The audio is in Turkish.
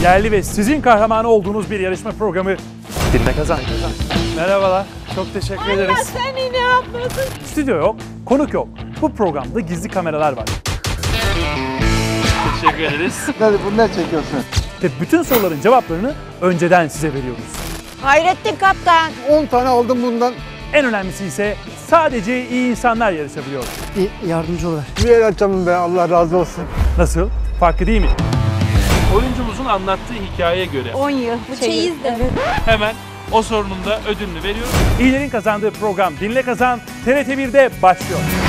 Yerli ve sizin kahramanı olduğunuz bir yarışma programı Dinle Kazan. Merhabalar, çok teşekkür ederiz. Sen yine yapmadın. Stüdyo yok, konuk yok. Bu programda gizli kameralar var. Teşekkür ederiz. Hadi bunu ne çekiyorsun? Ve bütün soruların cevaplarını önceden size veriyoruz. Hayrettin Kaptan. 10 tane aldım bundan. En önemlisi ise sadece iyi insanlar yarışabiliyor. Bir yardımcı ol. Bir el açalım be, Allah razı olsun. Nasıl? Farklı değil mi? Oyuncumuzun anlattığı hikayeye göre 10 yıl. Bu çeyiz de. Evet. hemen o sorunun da ödülünü veriyoruz. İyilerin kazandığı program Dinle Kazan TRT 1'de başlıyor.